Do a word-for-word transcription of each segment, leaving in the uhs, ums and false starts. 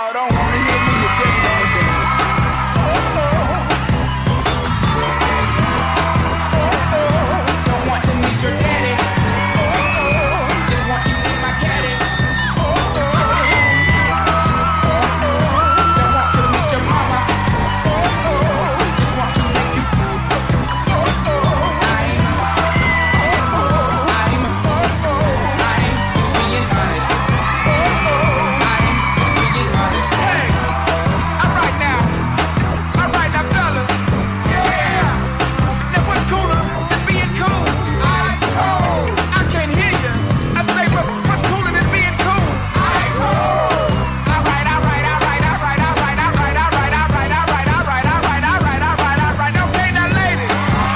Y'all don't wanna hear me, you just don't dance. Oh, oh. Oh, oh. Don't want to meet your daddy. Oh, oh. Just want you in my caddy. Oh, oh. Oh, oh. Don't want to meet your mama. Oh, oh. Just want to make you. Oh, oh. I'm. Oh, oh. I'm. Oh, oh. I'm just being honest. Oh, oh. I'm just being honest. Hey, alright now, alright now, fellas. Yeah. Now what's cooler than being cool? Ice cold. I can't hear you. I say what's what's cooler than being cool? Ice cold. Alright, alright, alright, alright, alright, alright, alright, alright, alright, alright, alright, alright, alright, alright. Okay, now ladies.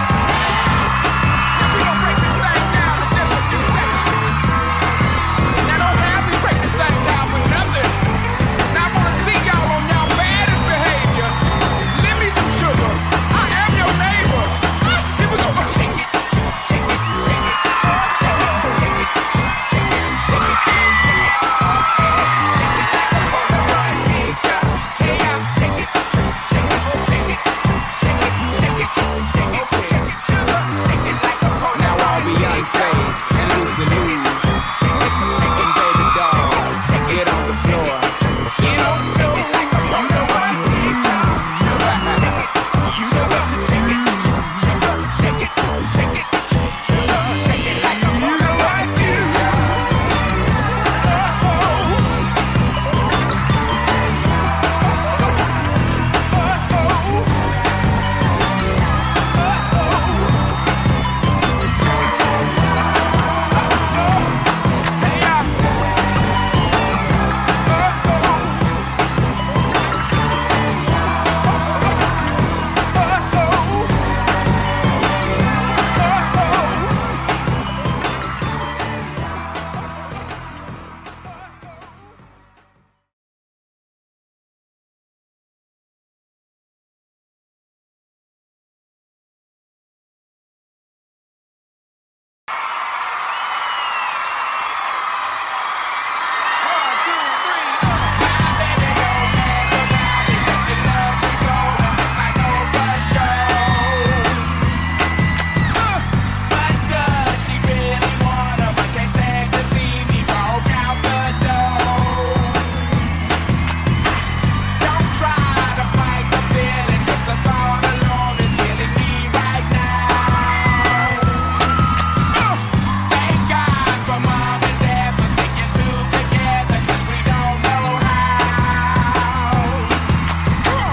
Now we gonna break this thing down in just a few seconds. Now don't have me break this thing down for nothing. Now I wanna see y'all on y'all baddest behavior. Give me some sugar. I am your neighbor. Ah, here we go. Shake it, shake it, shake it, shake it, shake it, shake it, shake it, shake it, shake it, shake it like a Polaroid picture. Hey, I'm shake it, shake it, shake it, shake it, shake it, shake it, shake it, sugar, shake it like a Polaroid. Now all Beyonce's and Lucy Lou's, shake it, shake it, baby doll, get on the floor, get on the floor like a Polaroid picture. Sugar, shake it, sugar, shake it, sugar, shake it, shake it, sugar, shake it like a Polaroid picture. Hey, y'all. One, two, three. My baby don't mess around because she loves me so, and this I know for sure. Uh, But does she really wanna? But can't stand to see me walk out the door. Don't try to fight the feeling, 'cause the thought alone is killing me right now. Uh, Thank God for mom and dad for sticking two together, 'cause we don't know how. Uh,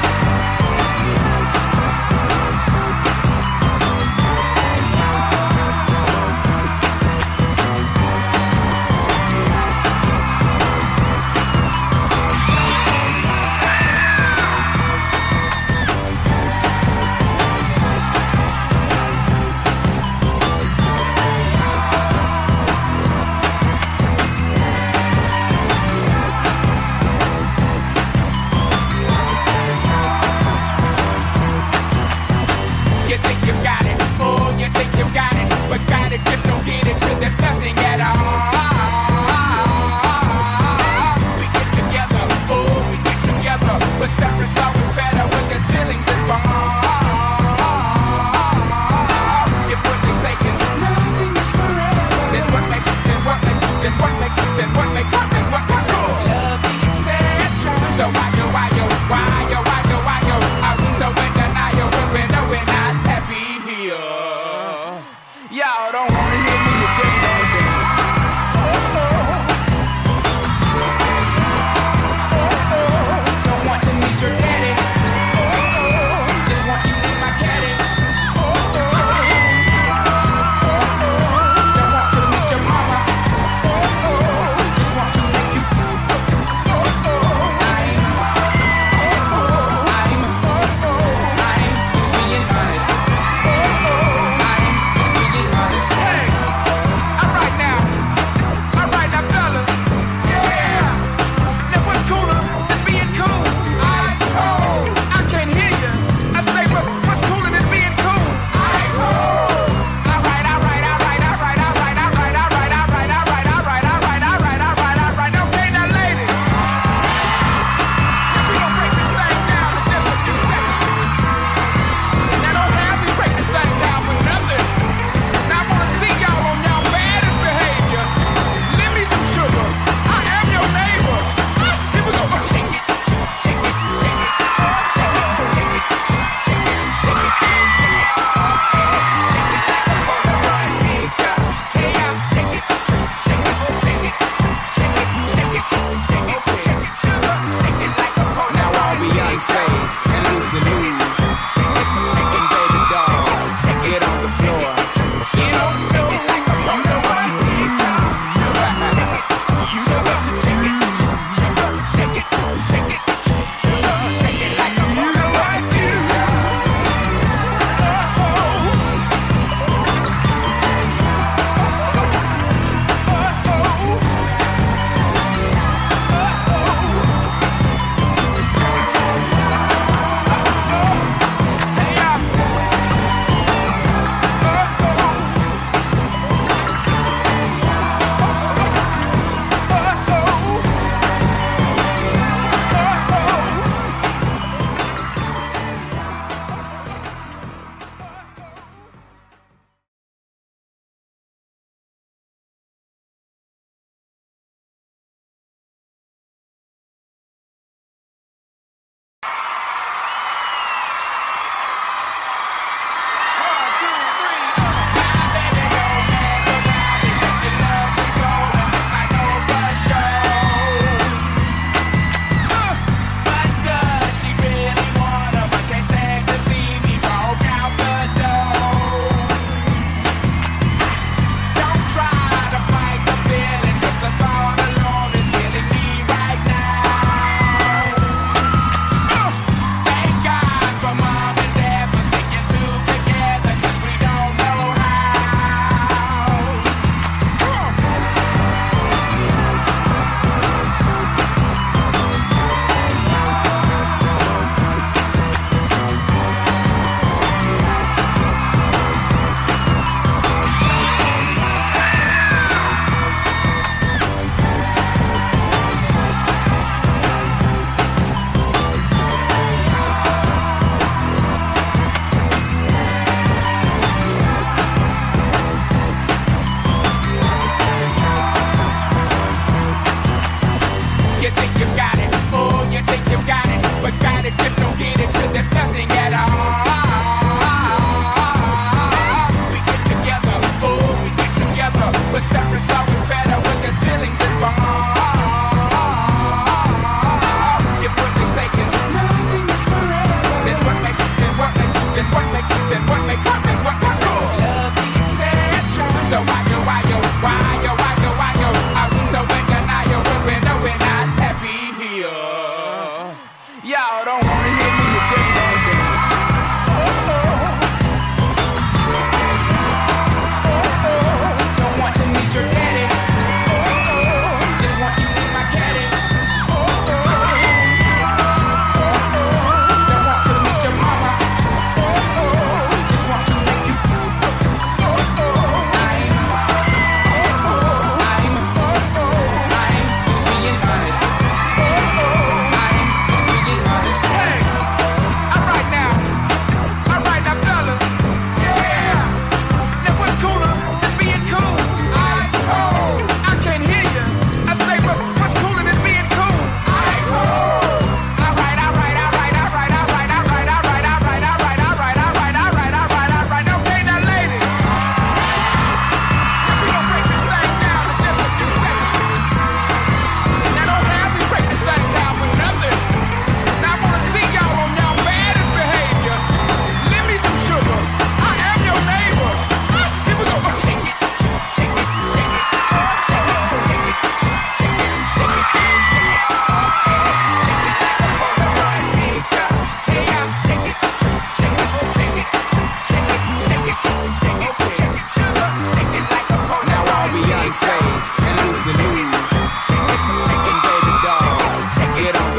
You think you got it, oh, you think you got it, but got it, just don't get it, 'cause there's nothing at all. We get together, oh, we get together, but separate's always better when there's feelings involved. If what they say is nothing is forever, then what makes, then what makes, then what makes, then what makes, then what makes love the exception? So why yo, why yo, why yo, why yo, why yo, are we so in denial when we know we're not happy here? Y'all don't wanna hear me, you just don't dance. Oh, oh. Oh, oh. Don't want to meet your daddy. Oh, oh. Just want you in my caddy. Oh, oh. Oh, oh. Don't want to meet your mama. Oh, oh. Just want to make you. Oh, oh. I'm. Oh, oh.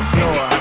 the floor.